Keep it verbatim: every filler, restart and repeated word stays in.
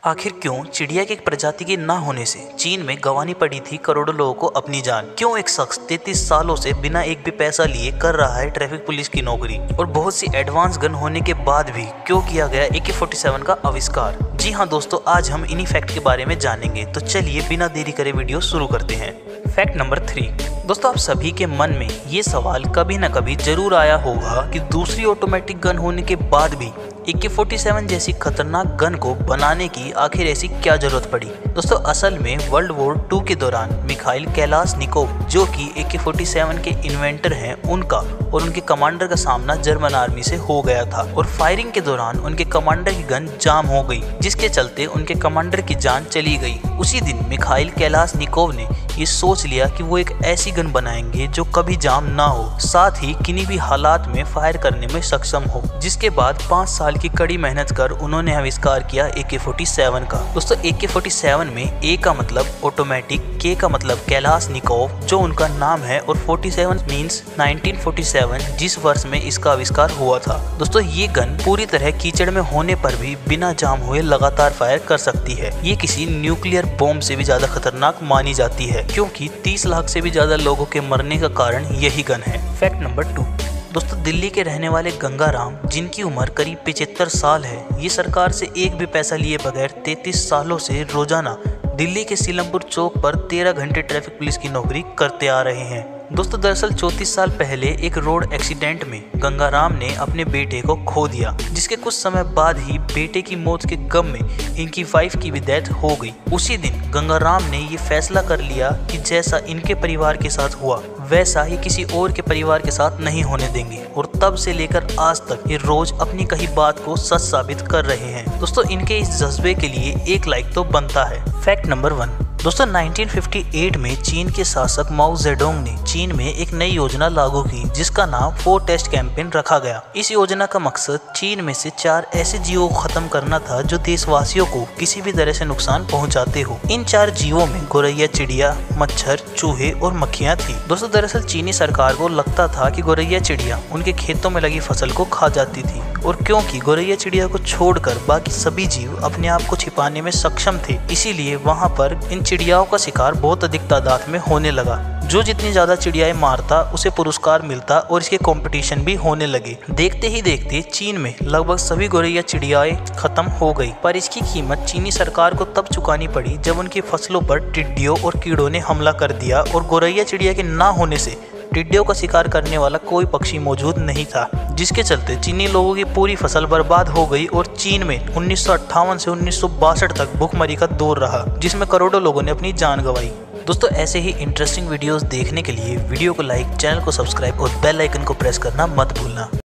आखिर क्यों चिड़िया की एक प्रजाति के ना होने से चीन में गंवानी पड़ी थी करोड़ों लोगों को अपनी जान? क्यों एक शख्स तैंतीस सालों से बिना एक भी पैसा लिए कर रहा है ट्रैफिक पुलिस की नौकरी? और बहुत सी एडवांस गन होने के बाद भी क्यों किया गया ए के फोर्टी सेवन का आविष्कार? जी हाँ दोस्तों, आज हम इन्हीं फैक्ट के बारे में जानेंगे। तो चलिए बिना देरी करे वीडियो शुरू करते हैं। Fact number three. दोस्तों, आप सभी के मन में ये सवाल कभी न कभी जरूर आया होगा कि दूसरी ऑटोमेटिक गन होने के बाद भी ए के फोर्टी सेवन जैसी खतरनाक गन को बनाने की आखिर ऐसी क्या जरूरत पड़ी? दोस्तों, असल में वर्ल्ड वॉर टू के दौरान मिखाइल कैलाशनिकोव, जो कि ए के फोर्टी सेवन के इन्वेंटर हैं, उनका और उनके कमांडर का सामना जर्मन आर्मी से हो गया था और फायरिंग के दौरान उनके कमांडर की गन जाम हो गई, जिसके चलते उनके कमांडर की जान चली गई। उसी दिन मिखाइल कैलाशनिकोव ने ये सोच लिया कि वो एक ऐसी गन बनाएंगे जो कभी जाम ना हो, साथ ही किन्हीं भी हालात में फायर करने में सक्षम हो। जिसके बाद पाँच साल की कड़ी मेहनत कर उन्होंने आविष्कार किया ए के फोर्टी सेवन का। दोस्तों, ए के फोर्टी सेवन में ए का मतलब ऑटोमेटिक, के का मतलब कैलाशनिकोव जो उनका नाम है, और forty seven means nineteen forty seven, जिस वर्ष में इसका आविष्कार हुआ था। दोस्तों, ये गन पूरी तरह कीचड़ में होने पर भी बिना जाम हुए लगातार फायर कर सकती है। ये किसी न्यूक्लियर बॉम्ब से भी ज्यादा खतरनाक मानी जाती है, क्योंकि तीस लाख से भी ज्यादा लोगों के मरने का कारण यही गन है। Fact number two. दोस्तों, दिल्ली के रहने वाले गंगाराम, जिनकी उम्र करीब पचहत्तर साल है, ये सरकार से एक भी पैसा लिए बगैर तैंतीस सालों से रोजाना दिल्ली के सीलमपुर चौक पर तेरह घंटे ट्रैफिक पुलिस की नौकरी करते आ रहे हैं। दोस्तों, दरअसल चौंतीस साल पहले एक रोड एक्सीडेंट में गंगाराम ने अपने बेटे को खो दिया, जिसके कुछ समय बाद ही बेटे की मौत के गम में इनकी वाइफ की भी डेथ हो गई। उसी दिन गंगाराम ने ये फैसला कर लिया कि जैसा इनके परिवार के साथ हुआ वैसा ही किसी और के परिवार के साथ नहीं होने देंगे, और तब से लेकर आज तक ये रोज अपनी कही बात को सच साबित कर रहे हैं। दोस्तों, इनके इस जज्बे के लिए एक लाइक तो बनता है। Fact number one. दोस्तों, नाइनटीन फिफ्टी एट में चीन के शासक माओ जेडोंग ने चीन में एक नई योजना लागू की, जिसका नाम फोर टेस्ट कैंपेन रखा गया। इस योजना का मकसद चीन में से चार ऐसे जीवों को खत्म करना था जो देशवासियों को किसी भी तरह से नुकसान पहुंचाते हो। इन चार जीवों में गौरैया चिड़िया, मच्छर, चूहे और मक्खियां थी। दोस्तों, दरअसल चीनी सरकार को लगता था कि गौरैया चिड़िया उनके खेतों में लगी फसल को खा जाती थी, और क्योंकि गौरैया चिड़िया को छोड़कर बाकी सभी जीव अपने आप को छिपाने में सक्षम थे, इसीलिए वहाँ पर इन चिड़ियाओं का शिकार बहुत अधिक तादाद में होने लगा। जो जितनी ज्यादा चिड़ियाएं मारता उसे पुरस्कार मिलता, और इसके कंपटीशन भी होने लगे। देखते ही देखते चीन में लगभग सभी गौरैया चिड़ियाएं खत्म हो गई, पर इसकी कीमत चीनी सरकार को तब चुकानी पड़ी जब उनकी फसलों पर टिड्डियों और कीड़ों ने हमला कर दिया, और गौरैया चिड़िया के ना होने से टिड्डियों का शिकार करने वाला कोई पक्षी मौजूद नहीं था, जिसके चलते चीनी लोगों की पूरी फसल बर्बाद हो गई, और चीन में उन्नीस सौ अट्ठावन से उन्नीस सौ बासठ तक भूखमरी का दौर रहा, जिसमें करोड़ों लोगों ने अपनी जान गंवाई। दोस्तों, ऐसे ही इंटरेस्टिंग वीडियोस देखने के लिए वीडियो को लाइक, चैनल को सब्सक्राइब और बेल आइकन को प्रेस करना मत भूलना।